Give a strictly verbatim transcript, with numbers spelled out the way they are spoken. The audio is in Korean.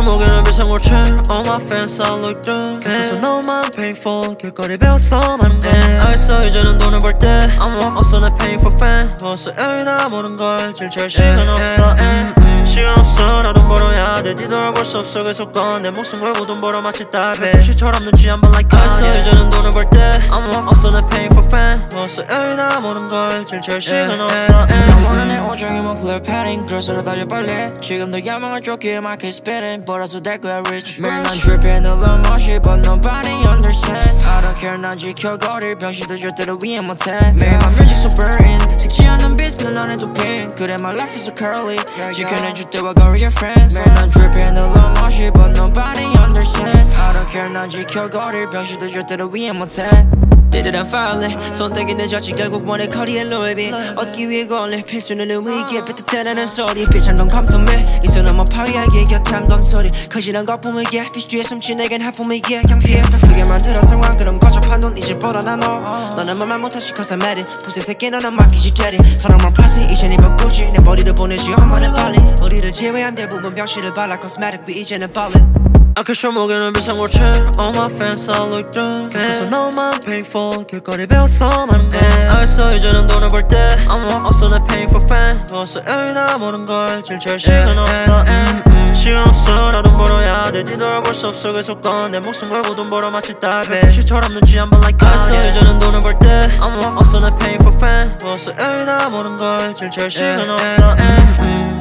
목에는 비상고치 All my fans all look down 그래서 너만 painful 길거리 배웠어 많은 걸 알았어 이제는 돈을 벌 때 아무 없어 내 painful fan 벌써 여기다 모든 걸 질질 시간 없어 음, 음. 시간 없어 나 돈 벌어야 돼 뒤돌아볼 수 없어 계속 건 내 목숨 걸고 돈 벌어 마치 딸배 부시처럼 눈치 한번 like 알았어 이제는 돈을 벌 때 아무 없어 내 painful fan 벌써 여기다 모든 걸 질질 시간 없어 나 원하는 내 오종이 뭐 clear padding 그래서 달려 빨리 지금도 야망을 쫓기에 my case spinning 벌어서 될 거야 rich 매일 난 dripping a little mushy but nobody understand I don't care 난 지켜 거릴 병신들 절대로 이해 못해 매일 밤 뮤직 so burning 식지 않는 빛 난 안 해도 핀 그래 my life is so curly 지켜내줄 때와 거리 your friends 매일 난 dripping a little mushy but nobody understand I don't care 난 지켜 거릴 병신들 절대로 이해 못해 Didn't finally 손대기 내 자식 결국 원해 커리의 로이비 얻기 위해 걸리 필수는 의미있게 삐뚤대라는 소리 비싼 건 감동해 이 손은 뭐 파리하게 곁에 한 검소리 커지는 거품이게 빛 뒤에 숨지 내겐 하품이게 경피해 더 크게 만들어 상황 그럼 거접한 돈 이제 뻗어나 너 너는 말만 못하시 cause I'm mad it 부세 새끼 너는 맡기지 daddy 사랑만 파시 이젠 이번 굳이 내 머리를 보내지 한 번에 빨리 우리를 제외한 대부분 병실을 발라 cosmetic 위 이제는 ballin' 아크쇼 목에는 비상고치 All my fans all look down 그래서 너만 painful 길거리 배웠어 많은 걸 알았어 이제는 돈을 벌 때 아무 없어 내 painful fan 벌써 여기다 모든 걸 질질 시간 없어 음, 음. 시간 없어 나 돈 벌어야 돼 뒤돌아볼 수 없어 계속 건 내 목숨 걸고 돈 벌어 마치 딸배 부시처럼 눈치 한번 like 알았어 이제는 돈을 벌 때 아무 없어 내 painful fan 벌써 여기다 모든 걸 질질 시간 없어 음, 음.